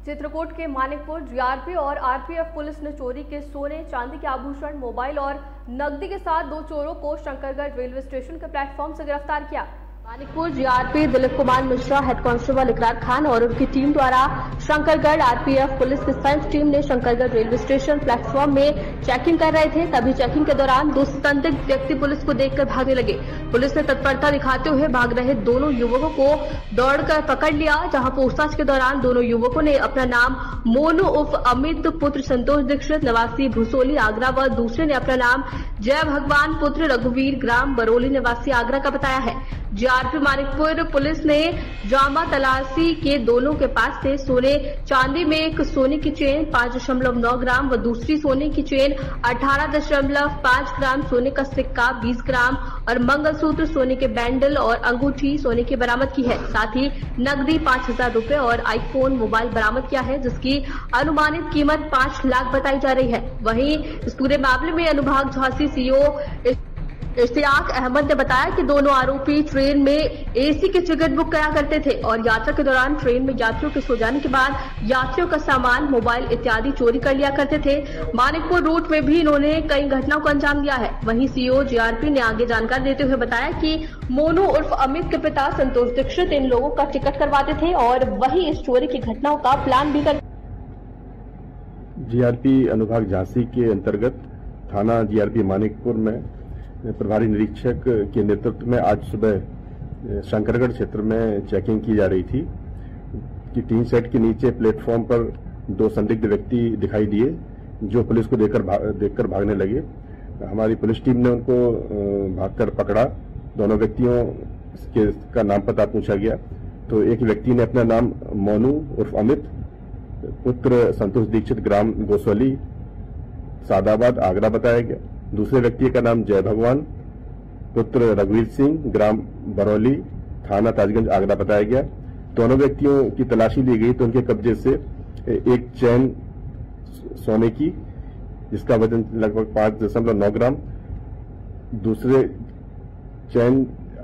चित्रकूट के मानिकपुर जीआरपी और RPF police ने चोरी के सोने, चांदी के आभूषण, मोबाइल और नकदी के साथ 2 चोरों को शंकरगढ़ रेलवे स्टेशन के प्लेटफॉर्म से गिरफ्तार किया। Manikpur GRP Dilip Kumar Mishra, head constable Ikrar Khan और उनकी टीम द्वारा शंकरगढ़ आरपीएफ पुलिस की संयुक्त टीम ने शंकरगढ़ रेलवे स्टेशन प्लेटफॉर्म में चेकिंग कर रहे थे। तभी चेकिंग के दौरान 2 संदिग्ध व्यक्ति पुलिस को देखकर भागने लगे। पुलिस ने तत्परता दिखाते हुए भाग रहे दोनों युवकों को दौड़कर पकड़ लिया, जहां पूछताछ के दौरान दोनों युवकों ने अपना नाम मोनू उर्फ अमित पुत्र संतोष दीक्षित निवासी भूसोली आगरा व दूसरे ने अपना नाम जय भगवान पुत्र रघुवीर ग्राम बरौली निवासी आगरा का बताया है। जीआरपी मानिकपुर पुलिस ने जामा तलाशी के दोनों के पास से सोने चांदी में एक सोने की चेन 5.9 ग्राम व दूसरी सोने की चेन 18.5 ग्राम, सोने का सिक्का 20 ग्राम और मंगलसूत्र, सोने के बैंडल और अंगूठी सोने की बरामद की है। साथ ही नकदी 5,000 रुपए और आईफोन मोबाइल बरामद किया है, जिसकी अनुमानित कीमत 5 लाख बताई जा रही है। वहीं इस पूरे मामले में अनुभाग झांसी सीओ इश्तियाक अहमद ने बताया कि दोनों आरोपी ट्रेन में एसी की टिकट बुक करा करते थे और यात्रा के दौरान ट्रेन में यात्रियों के सो जाने के बाद यात्रियों का सामान, मोबाइल इत्यादि चोरी कर लिया करते थे। मानिकपुर रूट में भी इन्होंने कई घटनाओं को अंजाम दिया है। वहीं सीओ जीआरपी ने आगे जानकारी देते हुए बताया कि मोनू उर्फ अमित के पिता संतोष दीक्षित इन लोगों का टिकट करवाते थे और वही इस चोरी की घटनाओं का प्लान भी कर। जीआरपी अनुभाग झांसी के अंतर्गत थाना जीआरपी मानिकपुर में प्रभारी निरीक्षक के नेतृत्व में आज सुबह शंकरगढ़ क्षेत्र में चेकिंग की जा रही थी कि टीन सेट के नीचे प्लेटफॉर्म पर 2 संदिग्ध व्यक्ति दिखाई दिए, जो पुलिस को देखकर भागने लगे। हमारी पुलिस टीम ने उनको भागकर पकड़ा। दोनों व्यक्तियों का नाम पता पूछा गया तो एक व्यक्ति ने अपना नाम मोनू उर्फ अमित पुत्र संतोष दीक्षित ग्राम गोसौली सादाबाद आगरा बताया गया। दूसरे व्यक्ति का नाम जय भगवान पुत्र रघुवीर सिंह ग्राम बरौली थाना ताजगंज आगरा बताया गया। दोनों व्यक्तियों की तलाशी ली गई तो उनके कब्जे से एक चैन सोने की जिसका वजन लगभग 5.9 ग्राम, दूसरे चैन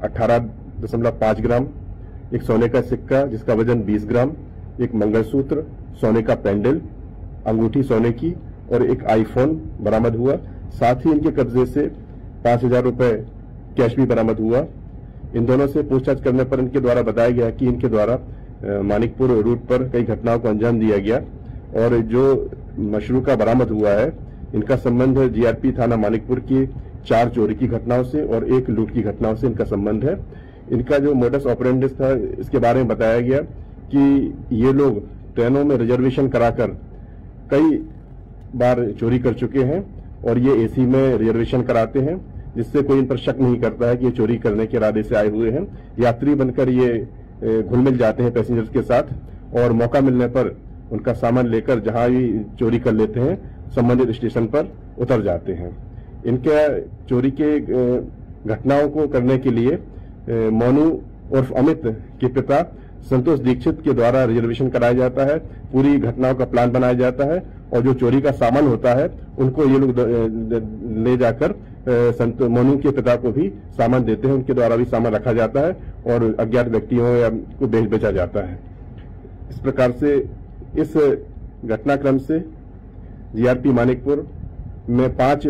18.5 ग्राम, एक सोने का सिक्का जिसका वजन 20 ग्राम, एक मंगलसूत्र, सोने का पेंडल, अंगूठी सोने की और एक आईफोन बरामद हुआ। साथ ही इनके कब्जे से 5,000 रुपए कैश भी बरामद हुआ। इन दोनों से पूछताछ करने पर इनके द्वारा बताया गया कि इनके द्वारा मानिकपुर रूट पर कई घटनाओं को अंजाम दिया गया और जो मशरूका बरामद हुआ है इनका संबंध जीआरपी थाना मानिकपुर की 4 चोरी की घटनाओं से और 1 लूट की घटनाओं से इनका संबंध है। इनका जो मोडस ऑपरेंडिस था इसके बारे में बताया गया कि ये लोग ट्रेनों में रिजर्वेशन कराकर कई बार चोरी कर चुके हैं और ये एसी में रिजर्वेशन कराते हैं, जिससे कोई इन पर शक नहीं करता है कि ये चोरी करने के इरादे से आए हुए हैं। यात्री बनकर ये घुल मिल जाते हैं पैसेंजर्स के साथ और मौका मिलने पर उनका सामान लेकर जहां भी चोरी कर लेते हैं संबंधित स्टेशन पर उतर जाते हैं। इनके चोरी के घटनाओं को करने के लिए मोनू उर्फ अमित के पिता संतोष दीक्षित के द्वारा रिजर्वेशन कराया जाता है, पूरी घटनाओं का प्लान बनाया जाता है और जो चोरी का सामान होता है उनको ये लोग ले जाकर मोनू के पिता को भी सामान देते हैं, उनके द्वारा भी सामान रखा जाता है और अज्ञात व्यक्तियों या को बेचा जाता है। इस प्रकार से इस घटनाक्रम से जीआरपी मानिकपुर में 5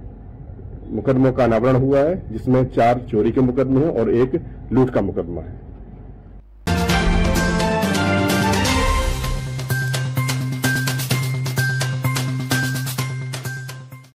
मुकदमों का अनावरण हुआ है, जिसमें 4 चोरी के मुकदमे हैं और 1 लूट का मुकदमा है।